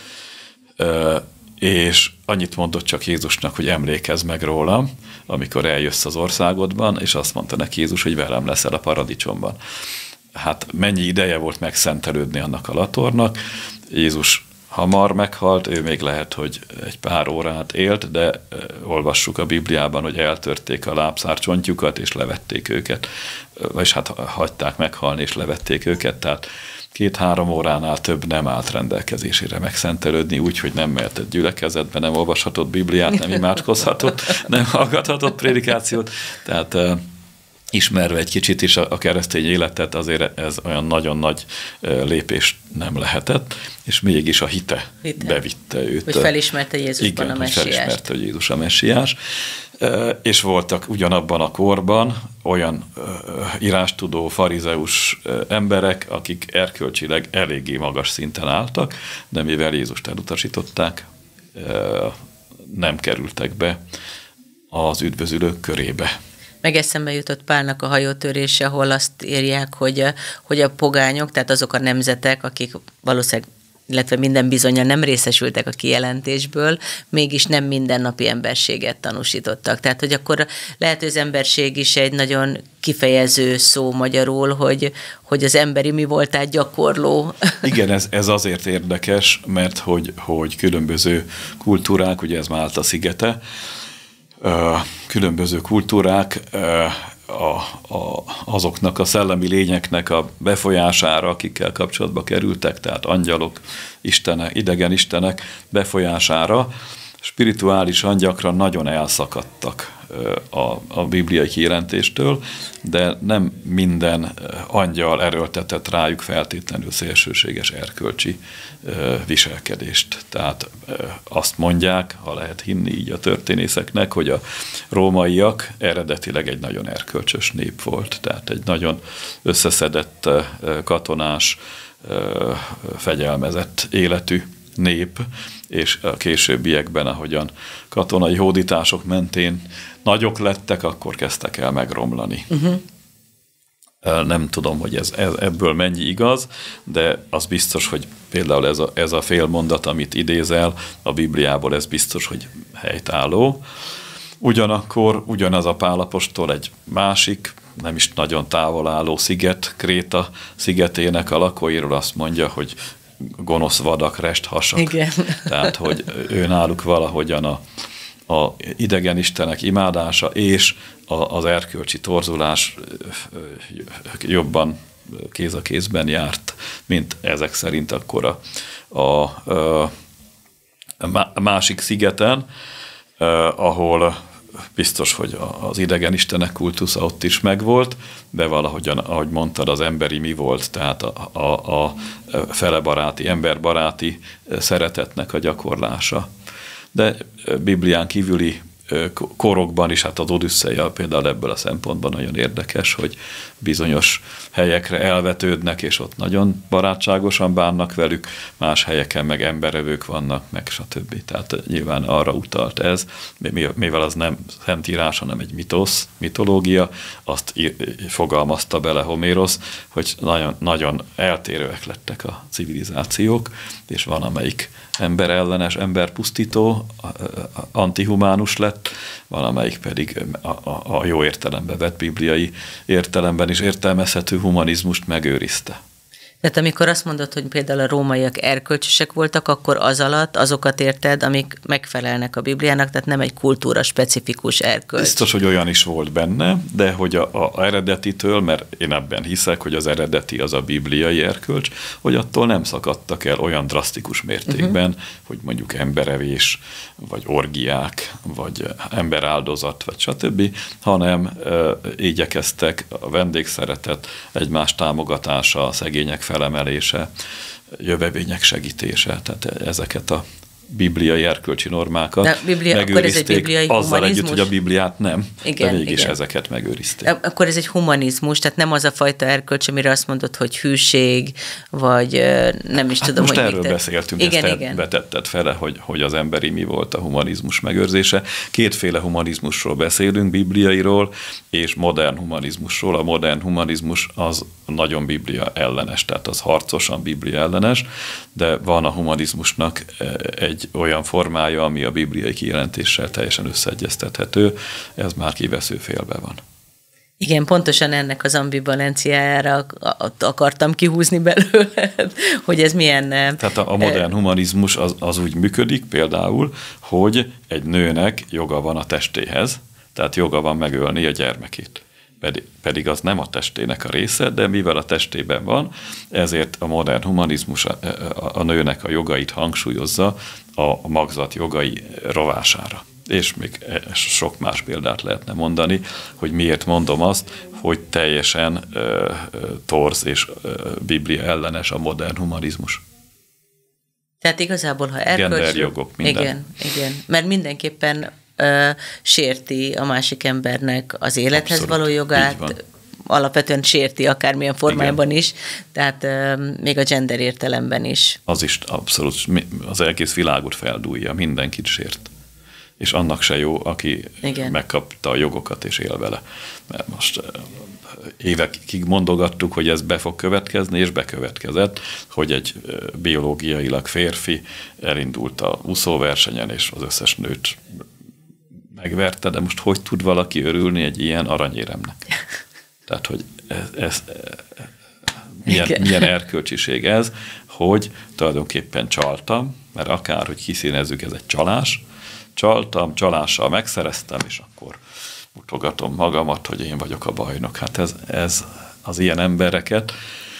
Speaker 2: És annyit mondott csak Jézusnak, hogy emlékezz meg rólam, amikor eljössz az országodban, és azt mondta neki Jézus, hogy velem leszel a paradicsomban. Hát mennyi ideje volt megszentelődni annak a Latornak. Jézus hamar meghalt, ő még lehet, hogy egy pár órát élt, de olvassuk a Bibliában, hogy eltörték a lábszárcsontjukat, és levették őket, vagyis hát hagyták meghalni, és levették őket, tehát 2-3 óránál több nem állt rendelkezésére megszentelődni, úgyhogy nem mehetett gyülekezetbe, nem olvashatott Bibliát, nem imádkozhatott, nem hallgathatott prédikációt, tehát ismerve egy kicsit is a keresztény életet, azért ez olyan nagyon nagy lépés nem lehetett, és mégis a hite bevitte őt.
Speaker 1: Hogy felismerte Jézusban a messiást.
Speaker 2: Igen, felismerte, hogy Jézus a messiás. És voltak ugyanabban a korban olyan írástudó, farizeus emberek, akik erkölcsileg eléggé magas szinten álltak, de mivel Jézust elutasították, nem kerültek be az üdvözülők körébe.
Speaker 1: Meg eszembe jutott Pálnak a hajótörése, ahol azt írják, hogy a pogányok, tehát azok a nemzetek, akik valószínűleg, illetve minden bizonnyal nem részesültek a kijelentésből, mégis nem mindennapi emberséget tanúsítottak. Tehát, hogy akkor lehet, hogy az emberség is egy nagyon kifejező szó magyarul, hogy az emberi mi voltál gyakorló.
Speaker 2: Igen, ez azért érdekes, mert hogy különböző kultúrák, ugye ez Málta szigete, különböző kultúrák azoknak a szellemi lényeknek a befolyására, akikkel kapcsolatba kerültek, tehát angyalok, istenek, idegen istenek befolyására, spirituálisan gyakran nagyon elszakadtak a bibliai kijelentéstől, de nem minden angyal erőltetett rájuk feltétlenül szélsőséges erkölcsi viselkedést. Tehát azt mondják, ha lehet hinni így a történészeknek, hogy a rómaiak eredetileg egy nagyon erkölcsös nép volt, tehát egy nagyon összeszedett, katonás, fegyelmezett életű nép, és a későbbiekben, ahogyan katonai hódítások mentén nagyok lettek, akkor kezdtek el megromlani. Nem tudom, hogy ebből mennyi igaz, de az biztos, hogy például ez a félmondat, amit idézel, a Bibliából ez biztos, hogy helytálló. Ugyanakkor ugyanaz a Pál apostol egy másik, nem is nagyon távol álló sziget, Kréta szigetének a lakóiról azt mondja, hogy gonosz vadak, resthasak.
Speaker 1: Igen.
Speaker 2: Tehát, hogy ő náluk valahogyan a idegen istenek imádása és az erkölcsi torzulás jobban kéz a kézben járt, mint ezek szerint akkor a másik szigeten, ahol biztos, hogy az idegen istenek kultusza ott is megvolt, de valahogyan, ahogy mondtad, az emberi mi volt, tehát a felebaráti, emberbaráti szeretetnek a gyakorlása. De Biblián kívüli korokban is, hát az Odüsszeia például ebből a szempontban nagyon érdekes, hogy bizonyos helyekre elvetődnek, és ott nagyon barátságosan bánnak velük, más helyeken meg emberevők vannak, meg stb. Tehát nyilván arra utalt ez, mivel az nem szentírás, hanem egy mitosz, mitológia, azt fogalmazta bele Homérosz, hogy nagyon, nagyon eltérőek lettek a civilizációk, és van amelyik emberellenes, emberpusztító, antihumánus lett, valamelyik pedig a jó értelembe vett bibliai értelemben is értelmezhető humanizmust megőrizte.
Speaker 1: Tehát amikor azt mondod, hogy például a rómaiak erkölcsösek voltak, akkor az alatt azokat érted, amik megfelelnek a Bibliának, tehát nem egy kultúra specifikus erkölcs.
Speaker 2: Biztos, hogy olyan is volt benne, de hogy a eredetitől, mert én ebben hiszek, hogy az eredeti az a bibliai erkölcs, hogy attól nem szakadtak el olyan drasztikus mértékben, hogy mondjuk emberevés, vagy orgiák, vagy emberáldozat, vagy stb., hanem igyekeztek a vendégszeretet, egymás támogatása, a szegények felemelése, jövevények segítése, tehát ezeket a bibliai erkölcsi normákat megőrizték,
Speaker 1: akkor ez egy bibliai
Speaker 2: azzal
Speaker 1: humanizmus?
Speaker 2: együtt, hogy a Bibliát nem,
Speaker 1: igen,
Speaker 2: de mégis
Speaker 1: igen.
Speaker 2: ezeket megőrizték.
Speaker 1: Akkor ez egy humanizmus, tehát nem az a fajta erkölcs, amire azt mondod, hogy hűség, vagy nem is tudom,
Speaker 2: most
Speaker 1: hogy
Speaker 2: erről beszéltünk,
Speaker 1: igen,
Speaker 2: ezt
Speaker 1: igen.
Speaker 2: vetetted fele, hogy az emberi mi volt a humanizmus megőrzése. Kétféle humanizmusról beszélünk, bibliairól és modern humanizmusról. A modern humanizmus az nagyon biblia ellenes, tehát az harcosan biblia ellenes, de van a humanizmusnak egy olyan formája, ami a bibliai kijelentéssel teljesen összeegyeztethető, ez már kivesző félbe van.
Speaker 1: Igen, pontosan ennek az ambivalenciájára akartam kihúzni belőle, hogy ez milyen...
Speaker 2: Tehát a modern humanizmus az úgy működik például, hogy egy nőnek joga van a testéhez, tehát joga van megölni a gyermekét. Pedig az nem a testének a része, de mivel a testében van, ezért a modern humanizmus a nőnek a jogait hangsúlyozza a magzat jogai rovására. És még sok más példát lehetne mondani, hogy miért mondom azt, hogy teljesen torz és Biblia ellenes a modern humanizmus.
Speaker 1: Tehát igazából, ha erkölcs...
Speaker 2: Genderjogok, minden.
Speaker 1: Igen, mert mindenképpen sérti a másik embernek az élethez
Speaker 2: Abszolút,
Speaker 1: való jogát, alapvetően sérti akármilyen formájában is, tehát még a gender értelemben is.
Speaker 2: Az is abszolút, az egész világot feldúlja, mindenkit sért. És annak se jó, aki megkapta a jogokat és él vele. Mert most évekig mondogattuk, hogy ez be fog következni, és bekövetkezett, hogy egy biológiailag férfi elindult a úszóversenyen, és az összes nőt megverte, de most hogy tud valaki örülni egy ilyen aranyéremnek? Tehát, hogy milyen erkölcsiség ez, hogy tulajdonképpen csaltam, mert akárhogy kiszínezzük, ez egy csalás, csaltam, csalással megszereztem, és akkor mutogatom magamat, hogy én vagyok a bajnok. Hát ez az ilyen embereket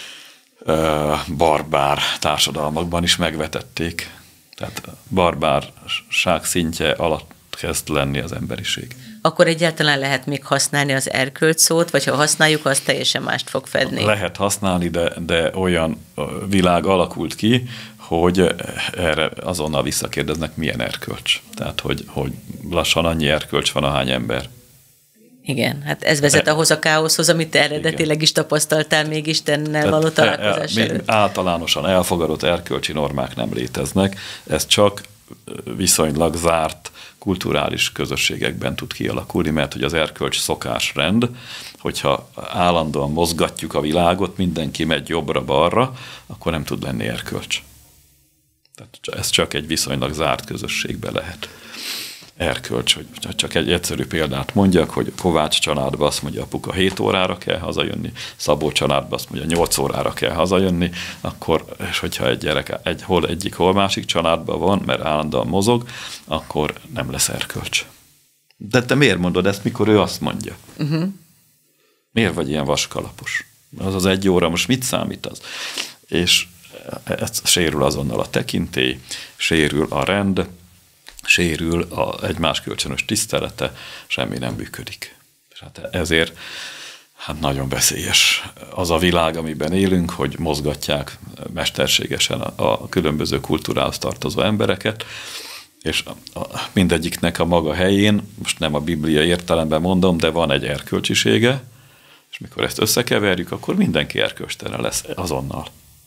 Speaker 2: barbár társadalmakban is megvetették. Tehát barbárság szintje alatt kezd lenni az emberiség.
Speaker 1: Akkor egyáltalán lehet még használni az erkölcs szót, vagy ha használjuk, az teljesen mást fog fedni?
Speaker 2: Lehet használni, de olyan világ alakult ki, hogy erre azonnal visszakérdeznek, milyen erkölcs. Tehát, hogy lassan annyi erkölcs van, ahány ember.
Speaker 1: Igen, hát ez vezet ahhoz a káoszhoz, amit te eredetileg is tapasztaltál még Istennel való találkozás előtt.
Speaker 2: Általánosan elfogadott erkölcsi normák nem léteznek, ez csak viszonylag zárt kulturális közösségekben tud kialakulni, mert hogy az erkölcs szokásrend, hogyha állandóan mozgatjuk a világot, mindenki megy jobbra-balra, akkor nem tud lenni erkölcs. Tehát ez csak egy viszonylag zárt közösségben lehet erkölcs. Hogy csak egy egyszerű példát mondjak, hogy Kovács családban azt mondja, apuka 7 órára kell hazajönni, Szabó családban azt mondja, 8 órára kell hazajönni, akkor, és hogyha egy gyerek hol másik családban van, mert állandóan mozog, akkor nem lesz erkölcs. De te miért mondod ezt, mikor ő azt mondja? Miért vagy ilyen vaskalapos? Az 1 óra, most mit számít az? És ez sérül azonnal a tekintély, sérül a rend, sérül egymás kölcsönös tisztelete, semmi nem működik. És hát ezért nagyon veszélyes az a világ, amiben élünk, hogy mozgatják mesterségesen a különböző kultúrához tartozó embereket, és mindegyiknek a maga helyén, most nem a Biblia értelemben mondom, de van egy erkölcsisége, és mikor ezt összekeverjük, akkor mindenki erkölcstelen lesz azonnal.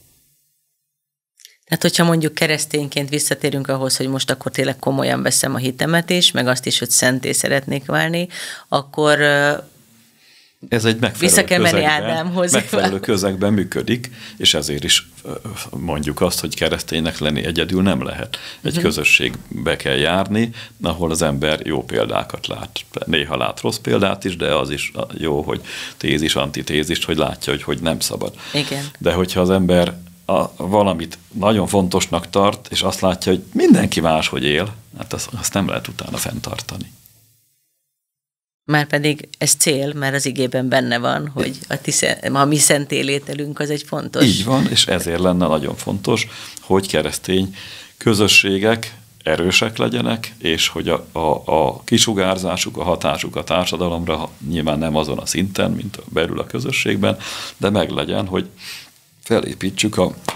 Speaker 1: Tehát, hogyha mondjuk keresztényként visszatérünk ahhoz, hogy most akkor tényleg komolyan veszem a hitemet is, meg azt is, hogy szenté szeretnék válni, akkor
Speaker 2: Ez egy
Speaker 1: Vissza kell menni Ádámhoz.
Speaker 2: megfelelő közegben működik, és ezért is mondjuk azt, hogy kereszténynek lenni egyedül nem lehet. Egy közösségbe kell járni, ahol az ember jó példákat lát. Néha lát rossz példát is, de az is jó, hogy tézis, antitézist, hogy látja, hogy nem szabad.
Speaker 1: Igen.
Speaker 2: De hogyha az ember valamit nagyon fontosnak tart, és azt látja, hogy mindenki máshogy él, hát azt nem lehet utána fenntartani.
Speaker 1: Márpedig ez cél, mert az igében benne van, hogy a mi szent élételünk az egy fontos.
Speaker 2: Így van, és ezért lenne nagyon fontos, hogy keresztény közösségek erősek legyenek, és hogy a kisugárzásuk, a hatásuk a társadalomra nyilván nem azon a szinten, mint belül a közösségben, de meglegyen, hogy felépítsük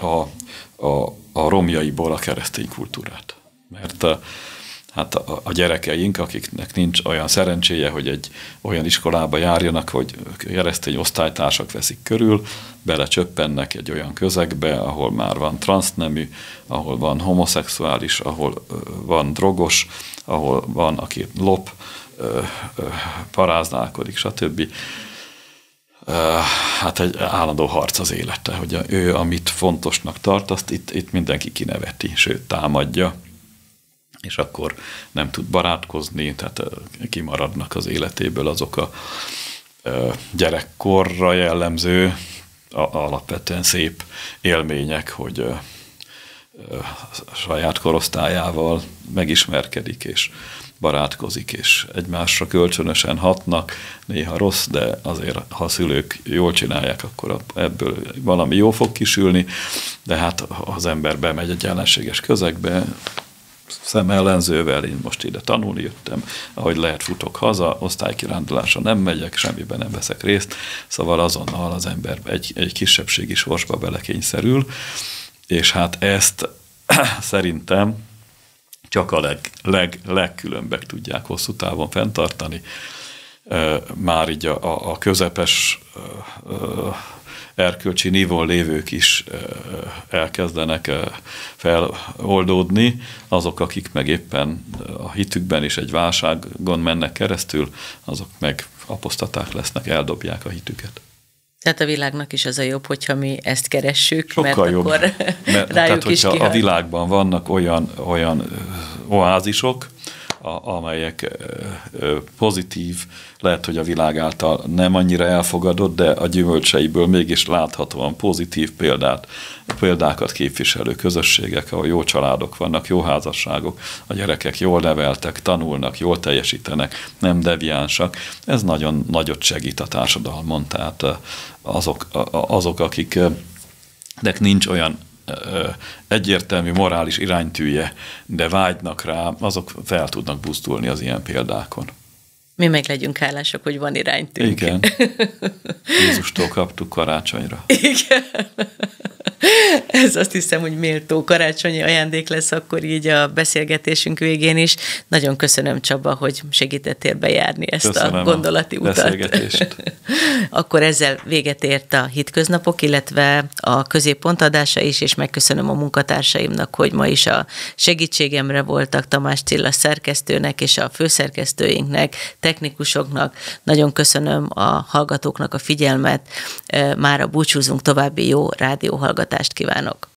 Speaker 2: a romjaiból a keresztény kultúrát. Mert hát a gyerekeink, akiknek nincs olyan szerencséje, hogy egy olyan iskolába járjanak, hogy keresztény osztálytársak veszik körül, belecsöppennek egy olyan közegbe, ahol már van transznemű, ahol van homoszexuális, ahol van drogos, ahol van, aki lop, paráználkodik, stb. Hát egy állandó harc az élete, hogy ő, amit fontosnak tart, azt itt mindenki kineveti, sőt támadja, és akkor nem tud barátkozni, tehát kimaradnak az életéből azok a gyerekkorra jellemző, alapvetően szép élmények, hogy saját korosztályával megismerkedik, és barátkozik, és egymásra kölcsönösen hatnak, néha rossz, de azért, ha a szülők jól csinálják, akkor ebből valami jó fog kisülni, de hát az ember bemegy egy ellenséges közegbe, szemellenzővel, én most ide tanulni jöttem, ahogy lehet futok haza, osztálykirándulásra nem megyek, semmiben nem veszek részt, szóval azonnal az ember egy kisebbségi sorsba belekényszerül, és hát ezt szerintem csak a legkülönbek tudják hosszú távon fenntartani. Már így a közepes erkölcsi nívón lévők is elkezdenek feloldódni, azok, akik meg éppen a hitükben is egy válságon mennek keresztül, azok meg apostaták lesznek, eldobják a hitüket.
Speaker 1: Tehát a világnak is az a jobb, hogyha mi ezt keressük,
Speaker 2: sokkal
Speaker 1: mert
Speaker 2: jobb,
Speaker 1: akkor
Speaker 2: mert,
Speaker 1: rájuk
Speaker 2: tehát,
Speaker 1: is
Speaker 2: hogyha
Speaker 1: kihat.
Speaker 2: a világban vannak olyan oázisok, amelyek pozitív, lehet, hogy a világ által nem annyira elfogadott, de a gyümölcseiből mégis láthatóan pozitív példákat képviselő közösségek, ahol jó családok vannak, jó házasságok, a gyerekek jól neveltek, tanulnak, jól teljesítenek, nem deviánsak. Ez nagyon nagyot segít a társadalmon, tehát azok akiknek nincs olyan egyértelmű morális iránytűje, de vágynak rá, azok fel tudnak buzdulni az ilyen példákon.
Speaker 1: Mi meg legyünk hálások, hogy van iránytűnk.
Speaker 2: Igen. Jézustól kaptuk karácsonyra.
Speaker 1: Igen. Ez azt hiszem, hogy méltó karácsonyi ajándék lesz akkor így a beszélgetésünk végén is. Nagyon köszönöm, Csaba, hogy segítettél bejárni ezt a gondolati utat.
Speaker 2: Beszélgetést.
Speaker 1: Akkor ezzel véget ért a Hitköznapok, illetve a Középpont adása is, és megköszönöm a munkatársaimnak, hogy ma is a segítségemre voltak, Tamás Cilla szerkesztőnek és a főszerkesztőinknek, technikusoknak. Nagyon köszönöm a hallgatóknak a figyelmet. Mára búcsúzunk, további jó rádióhallgatást kívánok.